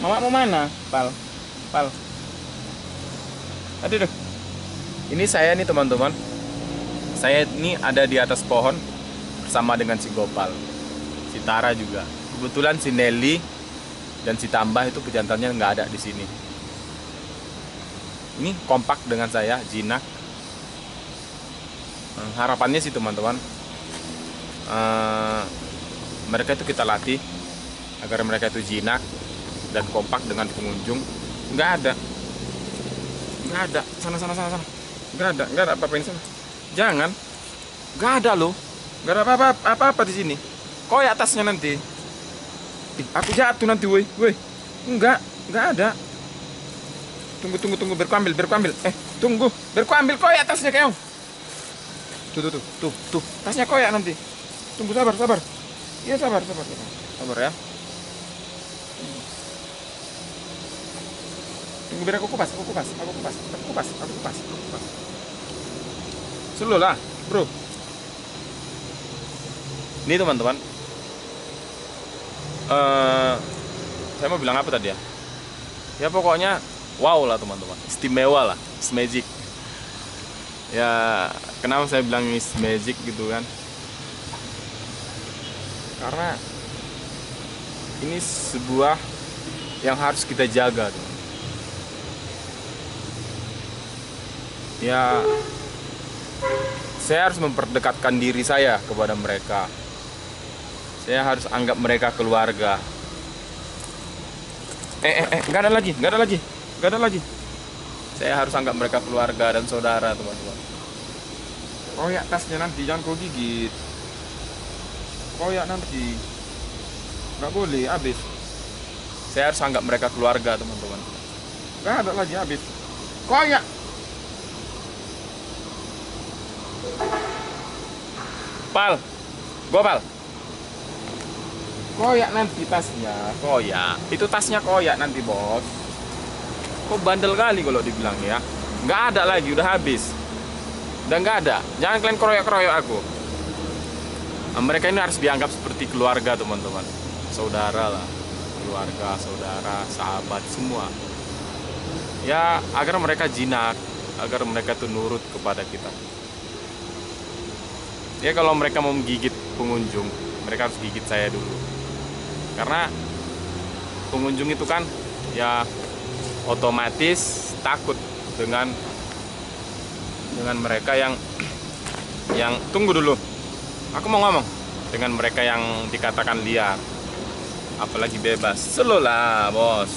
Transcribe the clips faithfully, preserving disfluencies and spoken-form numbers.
Mama mau mana? Pal. Pal. Aduh, aduh. Ini saya nih teman-teman. Saya ini ada di atas pohon bersama dengan si Gopal, si Tara juga. Kebetulan si Nelly dan si Tambah itu pejantannya nggak ada di sini. Ini kompak dengan saya, jinak. Harapannya sih teman-teman, uh, mereka itu kita latih agar mereka itu jinak dan kompak dengan pengunjung. Nggak ada, nggak ada. Sana sana sana sana. Nggak ada, nggak ada apa-apa ini sana. Jangan, nggak ada loh, nggak ada apa-apa apa-apa di sini. Koyak tasnya nanti. Ih, aku jatuh nanti, woi, woi. Enggak, nggak ada. Tunggu tunggu tunggu, biar ku ambil, biar ku ambil. Eh, tunggu, biar ku ambil koyak tasnya keong. Tuh tuh tuh tuh tuh, tasnya koyak nanti. Tunggu, sabar sabar. Iya sabar sabar sabar. Sabar ya. Tunggu biar aku kupas, aku kupas, aku kupas, aku kupas, aku kupas, aku kupas. Selalu lah, bro. Ini teman-teman, uh, saya mau bilang apa tadi ya? Ya pokoknya wow lah teman-teman, istimewa lah, it's magic. Ya kenapa saya bilang it's magic gitu kan? Karena ini sebuah yang harus kita jaga teman. Ya saya harus memperdekatkan diri saya kepada mereka. Saya harus anggap mereka keluarga. Eh, eh, eh, nggak ada lagi, nggak ada lagi, nggak ada lagi. Saya harus anggap mereka keluarga dan saudara, teman-teman. Koyak tasnya nanti, jangan kau gigit. Koyak nanti, nggak boleh, habis. Saya harus anggap mereka keluarga, teman-teman. Nggak ada lagi, habis. Koyak. Pal, Gopal. Koyak nanti tasnya, koyak. Itu tasnya koyak nanti, bos. Kok bandel kali kalau dibilang ya. Nggak ada lagi, udah habis. Udah nggak ada. Jangan kalian keroyok-keroyok aku. Nah, mereka ini harus dianggap seperti keluarga, teman-teman. Saudara lah. Keluarga, saudara, sahabat, semua. Ya, agar mereka jinak. Agar mereka tuh nurut kepada kita. Ya kalau mereka mau menggigit pengunjung, mereka harus gigit saya dulu. Karena pengunjung itu kan ya otomatis takut dengan dengan mereka yang yang tunggu dulu. Aku mau ngomong dengan mereka yang dikatakan liar, apalagi bebas. Slow lah, bos.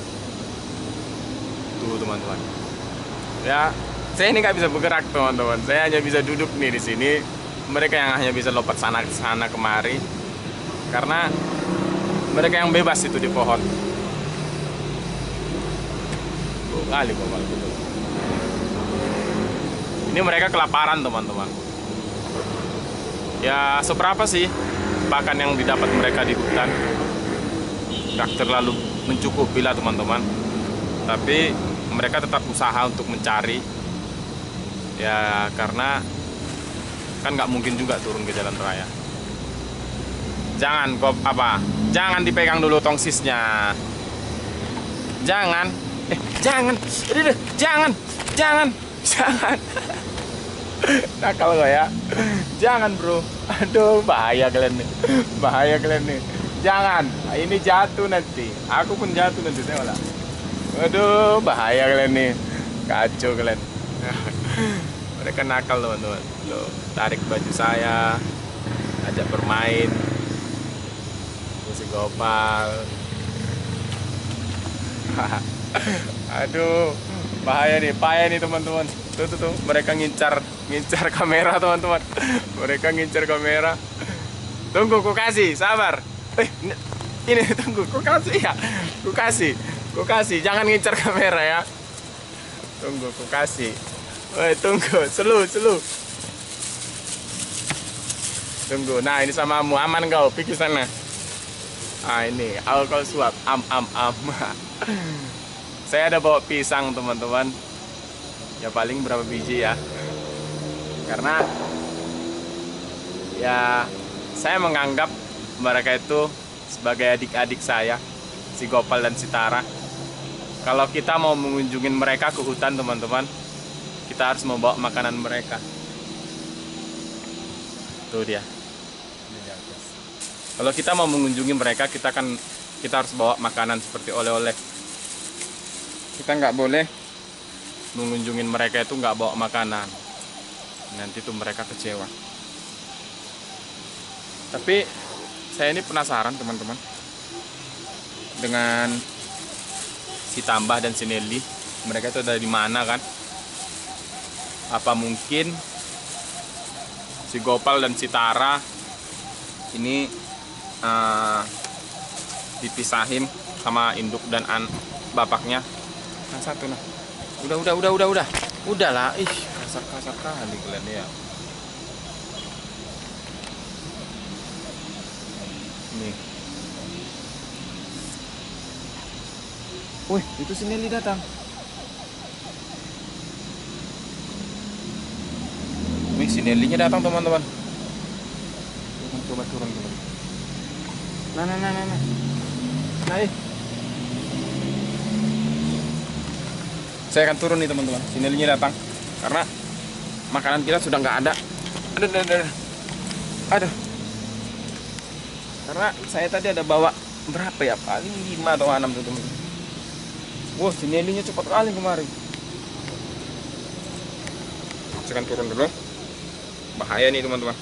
Tuh teman-teman. Ya, saya ini nggak bisa bergerak teman-teman. Saya hanya bisa duduk nih di sini. Mereka yang hanya bisa lompat sana sana kemari karena mereka yang bebas itu di pohon. Oh, kali kok. Ini mereka kelaparan teman-teman. Ya seberapa sih bahkan yang didapat mereka di hutan? Gak terlalu mencukupi lah teman-teman. Tapi mereka tetap usaha untuk mencari. Ya karena kan nggak mungkin juga turun ke jalan raya. Jangan kok apa? Jangan dipegang dulu tongsisnya. Jangan. Eh, jangan. Aduh, jangan. Jangan. Jangan. Nakal kok ya. Jangan, bro. Aduh, bahaya kalian nih. Bahaya kalian nih. Jangan. Ini jatuh nanti. Aku pun jatuh nanti, saya malah. Aduh, bahaya kalian nih. Kacau kalian. Mereka nakal teman-teman. Loh, tarik baju saya, ajak bermain. Si Gopal. Aduh, bahaya nih, bahaya nih teman-teman. Tuh tuh tuh, mereka ngincar, ngincar kamera teman-teman. Mereka ngincar kamera. Tunggu, ku kasih, sabar. Eh, ini tunggu, ku kasih ya, ku kasih, ku kasih. Jangan ngincar kamera ya. Tunggu, ku kasih. Woi, tunggu, selu, selu. Tunggu, nah ini samamu, aman kau, pergi sana. Ah ini, alkohol suap, am, am, am. Saya ada bawa pisang teman-teman. Ya paling berapa biji ya. Karena ya saya menganggap mereka itu sebagai adik-adik saya. si Gopal dan si Tara. Kalau kita mau mengunjungin mereka ke hutan teman-teman, kita harus membawa makanan mereka. Tuh dia. Kalau kita mau mengunjungi mereka, kita kan kita harus bawa makanan seperti oleh-oleh. Kita nggak boleh mengunjungin mereka itu nggak bawa makanan. Nanti tuh mereka kecewa. Tapi saya ini penasaran teman-teman dengan si Tambah dan si Nelly. Mereka itu ada di mana kan? Apa mungkin si Gopal dan si Tara ini uh, dipisahin sama induk dan an bapaknya? Nah, satu nah. Udah udah udah udah udah. Udahlah, ih kasar-kasar kali kalian ya. Nih. Wih, itu si Nelly datang. Wih, si Nelly-nya datang teman-teman. Coba turun dulu. Nah, nah, nah, nah, nah. Naik. Saya akan turun nih teman-teman. Si Nelly-nya datang. Karena makanan kita sudah nggak ada. Ada, ada, ada. Ada. Karena saya tadi ada bawa berapa ya? Paling lima atau enam tuh teman-teman. Wah, si Nelly-nya cepat kali kemarin. Saya akan turun dulu. Bahaya nih teman-teman.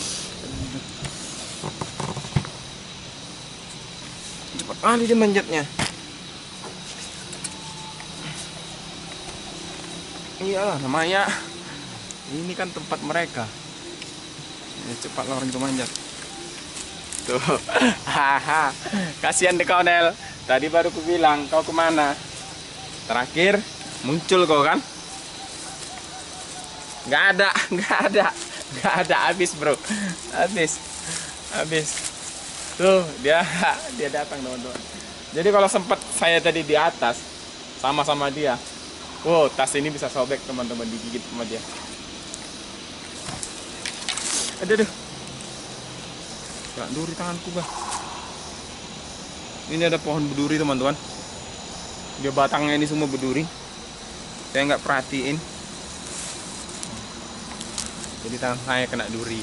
Cepat kali dia manjatnya. Iyalah, namanya ini kan tempat mereka. Ya, cepat lah orang itu manjat. Tuh, haha, kasihan deh kau Nel. Tadi baru ku bilang kau kemana. Terakhir muncul kau kan? Nggak ada, nggak ada, nggak ada. Habis bro, habis, habis. Tuh dia, dia datang teman-teman. Jadi kalau sempat saya tadi di atas sama-sama dia, wow, tas ini bisa sobek teman-teman, digigit sama dia. Aduh, aduh. Gak duri tanganku bah. Ini ada pohon berduri teman-teman. Dia batangnya ini semua berduri. Saya nggak perhatiin. Jadi tangan saya kena duri.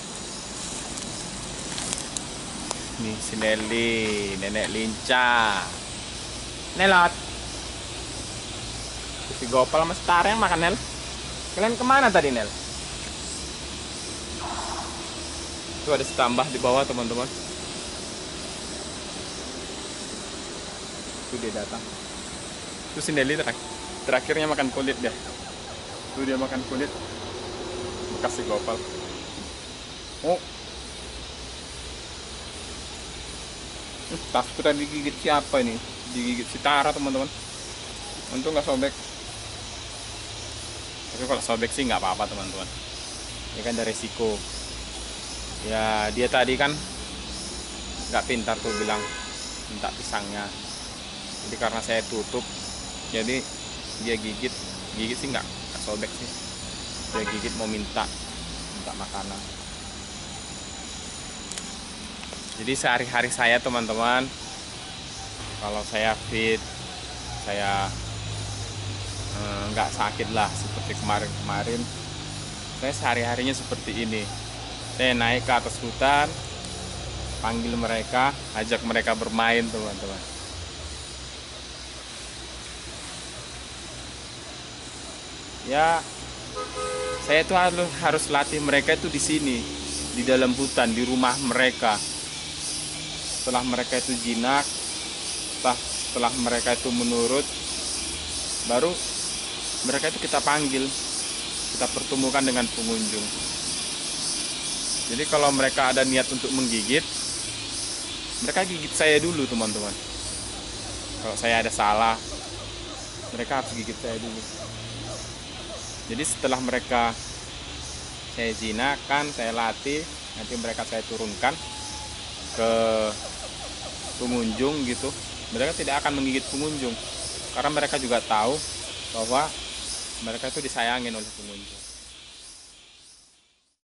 Nih si Nelly, nenek lincah. Nelot. Si Gopal sama Tara yang makan Nel. Kalian kemana tadi Nel? Itu ada si Tambah di bawah teman-teman. Itu dia datang. Itu si Nelly terakhir. Terakhirnya makan kulit dia. Itu dia makan kulit. Bekas si Gopal. Oh. Tasku tadi digigit siapa ini? Digigit si Tara teman-teman. Untung nggak sobek. Tapi kalau sobek sih nggak apa-apa teman-teman. Ini kan ada resiko. Ya dia tadi kan nggak pintar tuh bilang minta pisangnya. Jadi karena saya tutup, jadi dia gigit, gigit sih nggak sobek sih. Dia gigit mau minta, minta makanan. Jadi sehari-hari saya teman-teman, kalau saya fit, saya nggak eh, sakit lah seperti kemarin-kemarin. Saya sehari-harinya seperti ini. Saya naik ke atas hutan, panggil mereka, ajak mereka bermain teman-teman. Ya, saya itu harus harus latih mereka itu di sini, di dalam hutan, di rumah mereka. Setelah mereka itu jinak, setelah, setelah mereka itu menurut, baru mereka itu kita panggil, kita pertemukan dengan pengunjung. Jadi kalau mereka ada niat untuk menggigit, mereka gigit saya dulu teman-teman. Kalau saya ada salah, mereka harus gigit saya dulu. Jadi setelah mereka saya jinakan, saya latih, nanti mereka saya turunkan ke pengunjung gitu. Mereka tidak akan menggigit pengunjung, karena mereka juga tahu bahwa mereka itu disayangin oleh pengunjung.